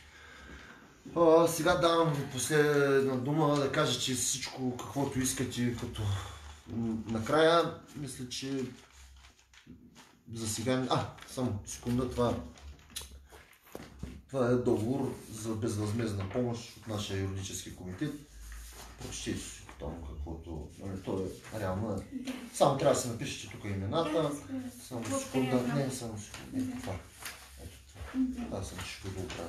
Сега давам ви последна дума да кажа, че всичко каквото искате, като накрая, мисля, че за сега... само секунда, това е договор за безвъзмездна помощ от нашия юридически комитет. Прочетете си там каквото... То е реално... Само трябва да се напишете тук имената. Само секунда. Не, само секунда. Това. Ето това. Аз съм ще го оправя.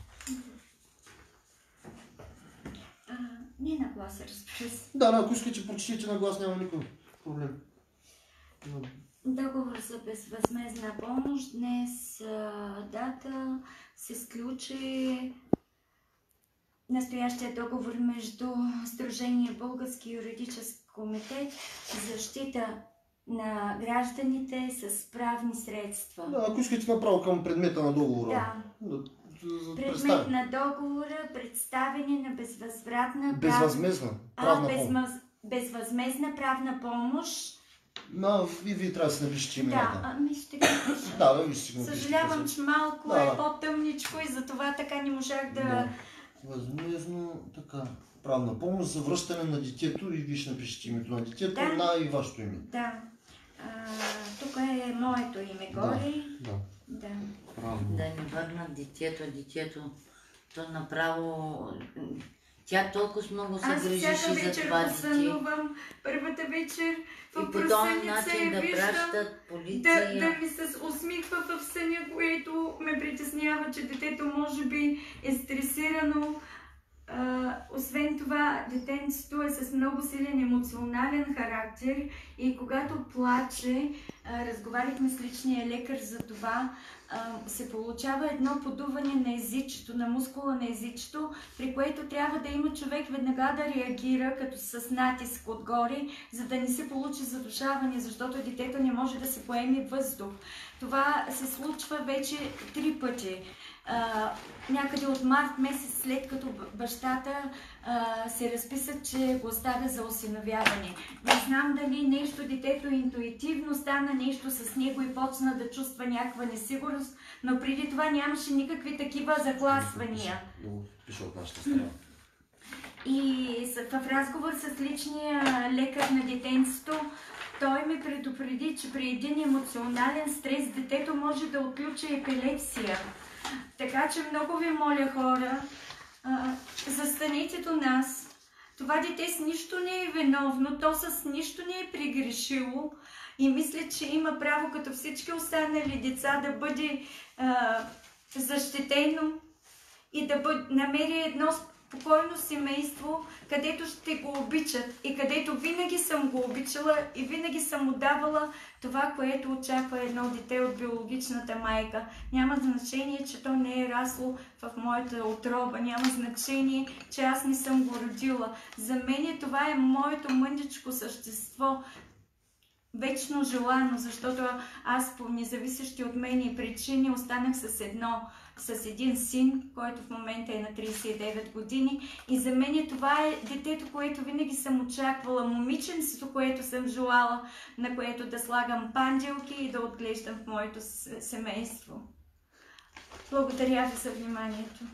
Не на глас, разбира се. Да, ако искате, прочетете на глас, няма никакъв проблем. Договор за безвъзмездна помощ. Днес дата се сключи настоящия договор между Сдружение Български юридически комитет за защита на гражданите с правни средства. Да, ако искате направо към предмета на договора. Да. Предмет на договора, представяне на безвъзмездна правна помощ. Вие трябва да се напишете имената. Да, ще ги напиша. Да, вие ще го напишете. Съжалявам, че малко е по-тъмничко и затова така не можах Възмездно така. Правна помощ за връщане на детето и виж напишете името на детето, и вашето име. Да. Тук е моето име горе. Да. Да ни върнат детето, то направо... Тя толкова много се грижеше за това дете. Сънувам първата вечер в и по този виждам начин да пращат полиция. Да ми се усмихва в съня, което ме притеснява, че детето може би е стресирано. Освен това, детенцето е с много силен емоционален характер и когато плаче, разговаряхме с личния лекар за това, се получава едно подуване на езичето, на мускула на езичето, при което трябва да има човек веднага да реагира, като с натиск отгоре, за да не се получи задушаване, защото детето не може да се поеме въздух. Това се случва вече 3 пъти. Някъде от март месец, след като бащата се разписа, че го оставя за осиновяване. Не знам дали нещо детето интуитивно стана нещо с него и почна да чувства някаква несигурност, но преди това нямаше никакви такива загласвания. Пише от нашата страна. И в разговор с личния лекар на детенцето, той ме предупреди, че при един емоционален стрес детето може да отключи епилепсия. Така че много ви моля, хора, застанете до нас. Това дете с нищо не е виновно, то с нищо не е прегрешило и мисля, че има право, като всички останали деца, да бъде защитено и да намери едно спокойно семейство, където ще го обичат и където винаги съм го обичала и винаги съм му давала това, което очаква едно дете от биологичната майка. Няма значение, че то не е расло в моята утроба, няма значение, че аз не съм го родила. За мен това е моето мъничко същество, вечно желано, защото аз по независещи от мен причини останах с един син, който в момента е на 39 години. И за мен това е детето, което винаги съм очаквала, момиченцето, което съм желала, на което да слагам панделки и да отглеждам в моето семейство. Благодаря ви за вниманието.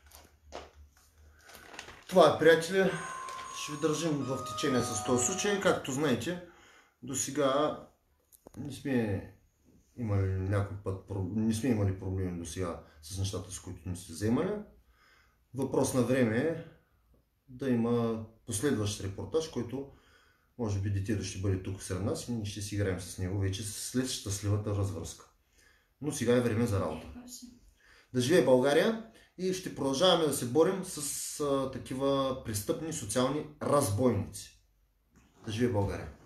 Това е, приятели. Ще ви държим в течение с този случай. Както знаете, до сега не сме имали някой път, не сме имали проблеми до сега с нещата, с които не сте вземали. Въпрос на време е да има последващ репортаж, който може би детето ще бъде тук сред нас и ние ще си играем с него вече след щастливата развръзка. Но сега е време за работа. Да живее България и ще продължаваме да се борим с такива престъпни социални разбойници. Да живее България!